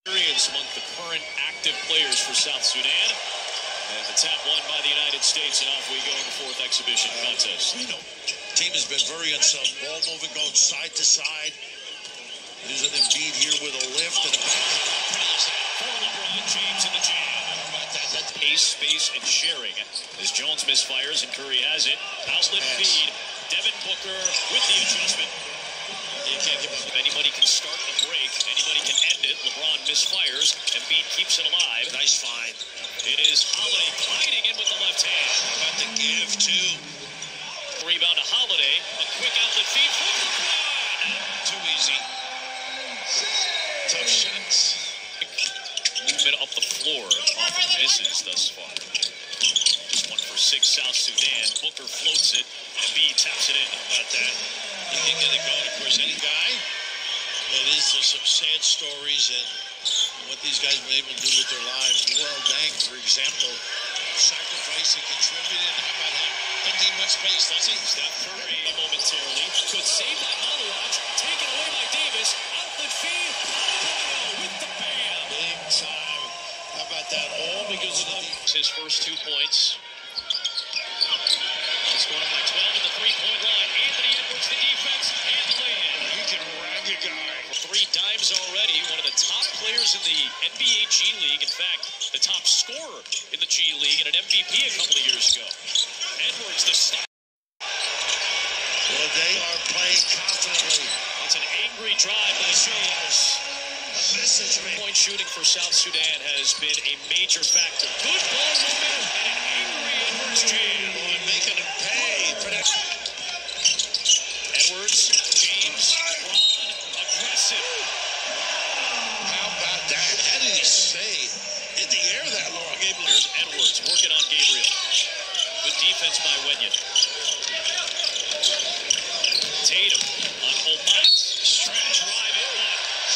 Experience among the current active players for South Sudan. And the tap won by the United States, and off we go in the fourth exhibition contest. Team has been very unsound. Ball moving, going side to side. There's an Embiid here with a lift and a back. For LeBron James in the jam. That's pace, space, and sharing. As Jones misfires and Curry has it. Outlet feed. Devin Booker with the adjustment. You can't give up. Anybody can start a break. Anybody can end it. LeBron misfires. Embiid keeps it alive. Nice find. It is Holiday gliding in with the left hand. How about the give, too? Rebound to Holiday. A quick outlet feed for LeBron. Too easy. Tough shots. Movement up the floor. Off of misses thus far. Just 1 for 6 South Sudan. Booker floats it. Embiid taps it in. How about that? You can get it going. Of course, any guy that is some sad stories and what these guys have been able to do with their lives. World Dang, for example, sacrificing, contributing. How about him? Doesn't need much space, does he? Steph Curry momentarily could save that monologue. Taken away by Davis. Outlet feed. Adebayo with the bam. Big time. How about that? All because of his first 2 points. It's going up by 12 at the three-point line. Anthony Edwards, the defense, and the lay-in. You can rag a guy. 3 dimes already. One of the top players in the NBA G League. In fact, the top scorer in the G League and an MVP a couple of years ago. Edwards, the snap. Well, they are playing confidently. It's an angry drive by James. A message, man. Point shooting for South Sudan has been a major factor. Good ball movement and an angry Edwards jam. Boy, making him pay for that. Edwards, James, LeBron, aggressive. How about that? How did he stay in the air that long? There's Edwards working on Gabriel. Good defense by Wenyen. Tatum on Omat. Stretch drive in one.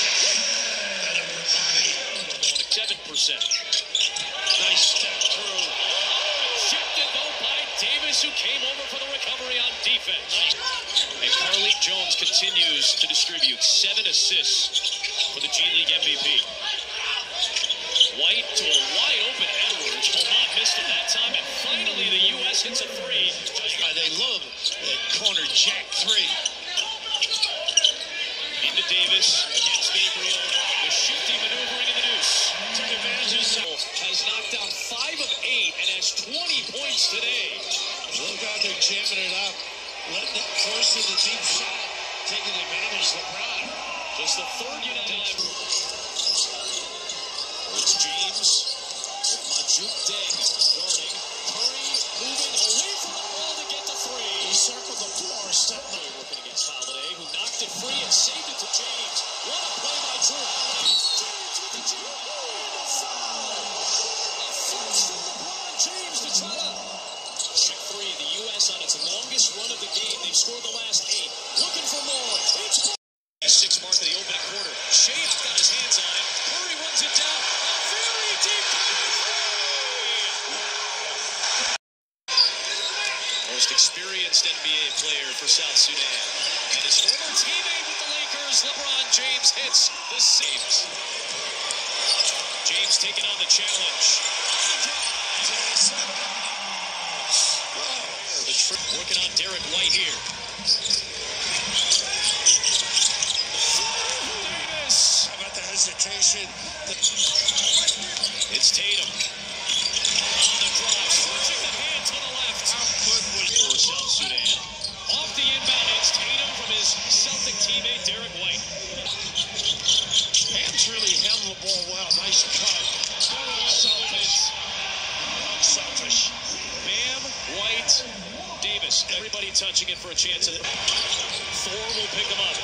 7%. Nice step through. Shifted though by Davis, who came over for the recovery on defense. And Carlik Jones continues to distribute 7 assists for the G League MVP. White to a wide open Edwards. Omat missed it that time, and finally the U.S. hits a 3. They love that corner jack 3. Into Davis against Gabriel. The shifty maneuvering in the deuce. Took advantage of himself. Has knocked down 5 of 8 and has 20 points today. Look how they're jamming it up. Letting it force in the deep shot. Taking advantage of LeBron. Just the third United time. It's James with Majuk Deng guarding. Curry moving away from the ball to get the 3. He circled the floor. Curry working against Holiday, who knocked it free and saved it to James. What a play by Drew Holiday. James with the jam. And a foul. A flash from LeBron James to try to check 3. The U.S. on its longest run of the game. They've scored the last 8. Looking for more. It's 6 mark of the opening quarter. Shea's got his hands on it. Curry runs it down. A very deep most experienced NBA player for South Sudan. And his former teammate with the Lakers, LeBron James, hits the saves. James taking on the challenge. The trick working on Derek White here. Davis. How about the hesitation? It's Tatum. On the drive, switching the hand to the left. How good was For South Sudan. Off the inbound, it's Tatum from his Celtic teammate, Derek White. Ham's really handled the ball well. Nice cut. Selfish. Selfish. Bam, White, Davis. Everybody touching it for a chance at it. Thor will pick him up.